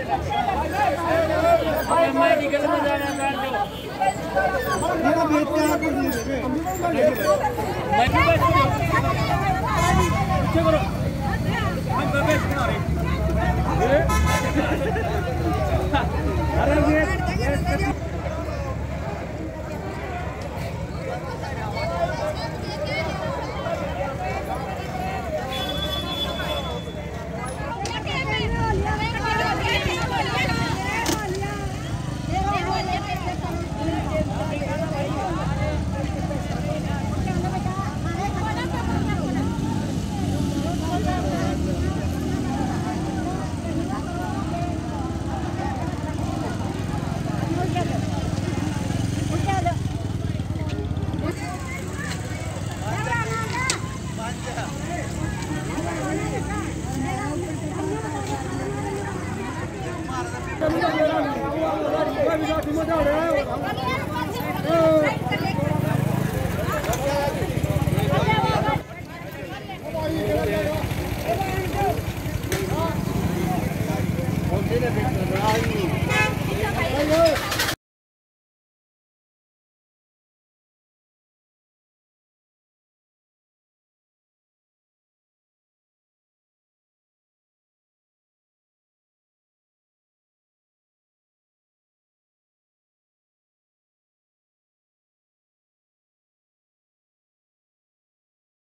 medical में जाना काट दो मेरा बेटे आप मैं भी बैठ करो हम बैठ ना रे अरे ये मजा आ रहा है